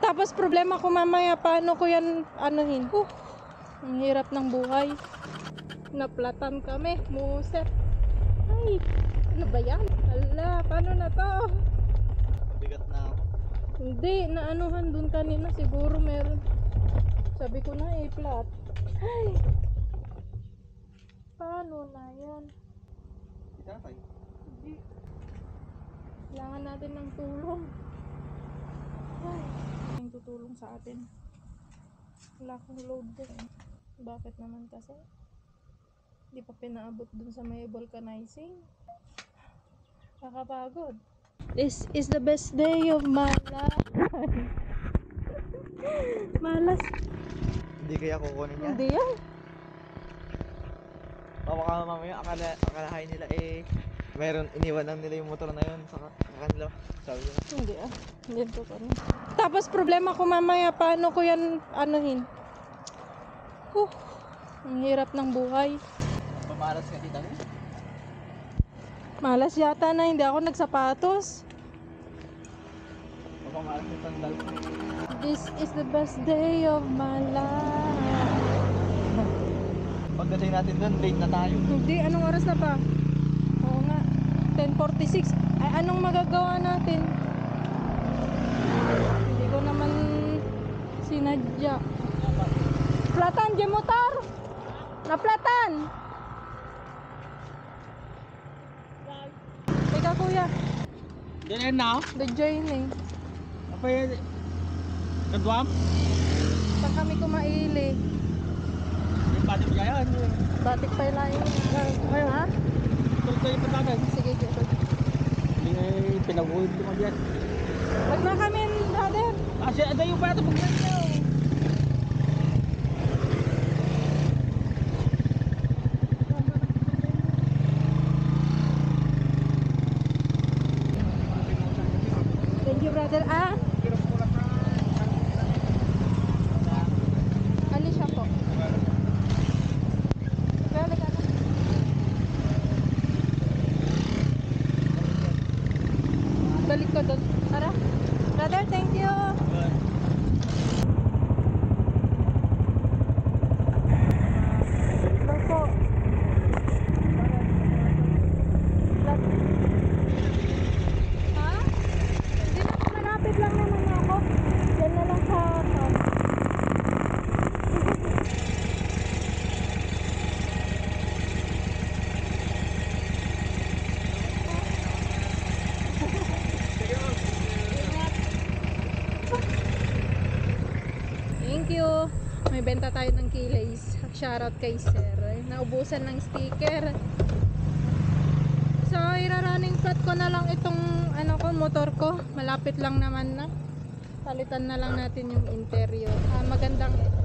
Tapos problema ko mamaya, paano ko yan anuhin? Ang hirap ng buhay. Naplatan kami, muset. Ay, ano ba yan? Hala, paano na to? Bigat na ako. Hindi, naanuhan dun kanina. Siguro meron. Sabi ko na flat. Ay, paano na yan? Itatay. Hindi. Kailangan natin ng tulong. Ay, yung tutulong sa atin. Wala akong load din. Bakit naman kasi? Hindi pa pinaabot dun sa may vulcanizing. Nakakapagod. This is the best day of my life. Malas. Hindi kaya kukunin niya? Hindi yan. Baka mamaya akalahin nila meron, iniwan lang nila yung motor na yun sa kanila. Sabi nila. Hindi Hindi to kami. Tapos problema ko mamaya, paano ko yan anuhin? Ang hirap ng buhay. Pamalas ka tita niya? Malas yata na hindi ako nagsapatos. Pamalas yung sandal. This is the best day of my life. Pagdating natin doon, late na tayo. Hindi, anong oras na ba? Oo nga, 10:46. Ay, anong magagawa natin? Hindi ko naman sinadya. Platan, di motor! Naplatan! Teka kuya, Diyan na? the joining. Apa yan? Kadwam? Saan kami kumaili? Yung pati mo yan. Batik pa yung lain. Ha? Tulad tayo patagan. Sige, sige. Hindi pinaguhid ko mag yan. Wag na kami, brother. Kasi ada yung pato pag nandiyo. Thank you, brother. Alicia po. Kaya ka na. Balik ko doon. Tara. Brother, thank you. Bye po. Ha? Hindi na po, malapit lang naman ako. Yan na lang sa Thank you. May benta tayo ng kilays. Shoutout kay Sir. Naubusan ng sticker. So, ira-running flat ko na lang itong motor ko. Malapit lang naman na. Palitan na lang natin yung interior. Magandang